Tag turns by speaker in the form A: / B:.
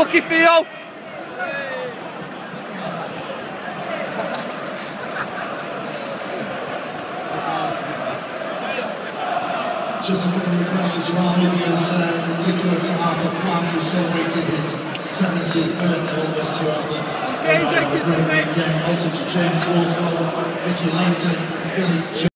A: Unlucky Theo.
B: Just a couple of requests as well. It was in particular to Arthur Clark, who celebrated his 70th birthday. All the best to Arthur. Have a great weekend. Also to James Worsfold, Vicky Layton, Billy